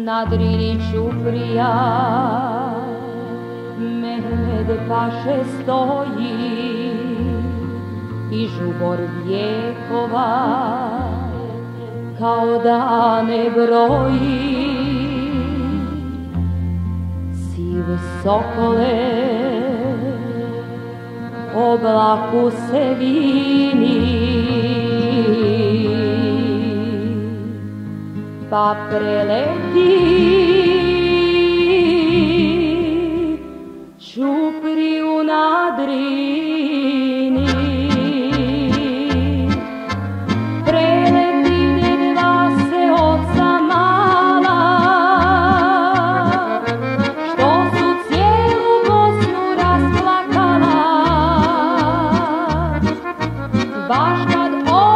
Na Drini ćuprija Mehmed paše stoji i žubor vijekova kao dane broji. Siv sokole oblaku se vini, pa preleti ćupriju na Drini. Preleti dedva se oca mala, što su cijelu Bosnu rasplakala, baš kad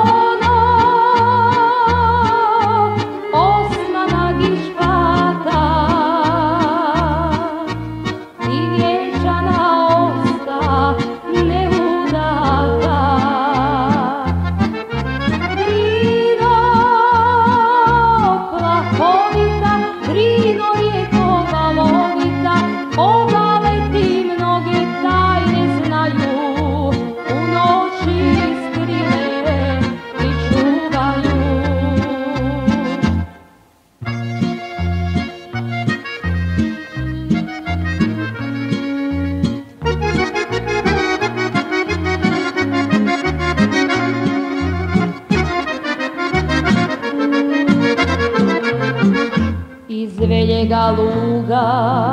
iz Veljega luga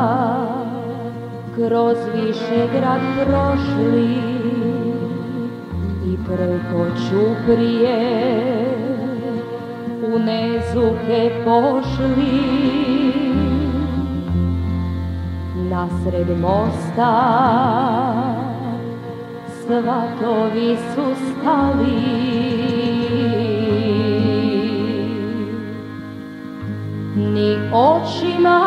kroz Višegrad prošli i preko ćuprije u Nezuke pošli. Nasred mosta svatovi su stali, ni očima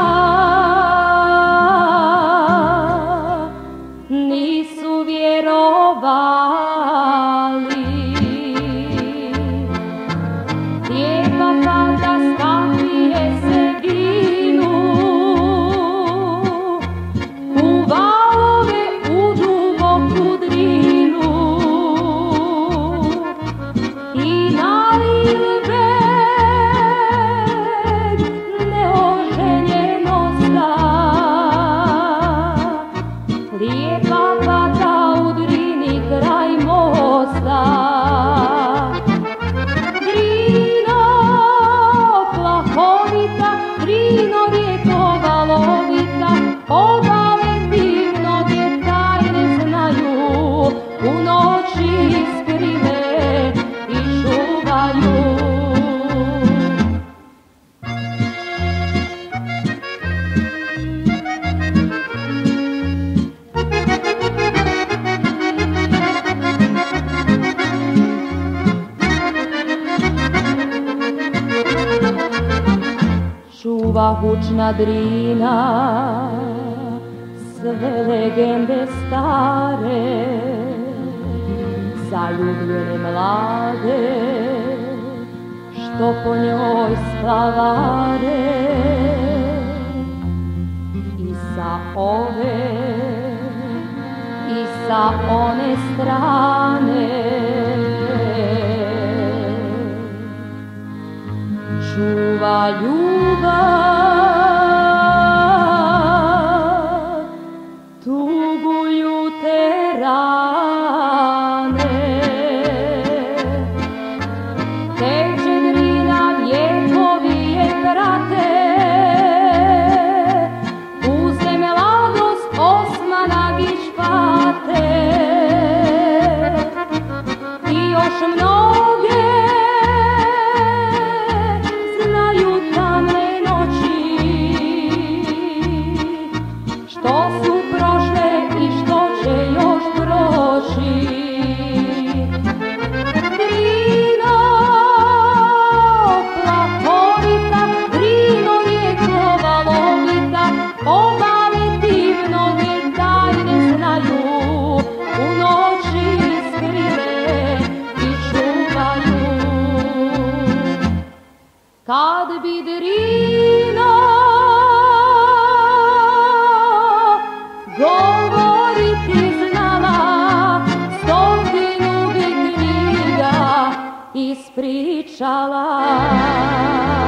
nisu vjerovali. Lijepa fata s kapije se vinu, u valove u duboku Drinu i nalil lijepa fata u Drini kraj mosta. Drino plahovita, Drino rijeko valovita, obale ti mnoge tajne znaju, u noći skrive i čuvaju. Čuva hučna Drina sve legende stare, zaljubljene mlade što po njoj splavare. I sa ove i sa one strane čuva ljubav, tugu ljute rane. Teče Drina, vjekovi je prate, uzme mladost Osmana Gišpate i još mnoge znaju tamne noći. ispričala.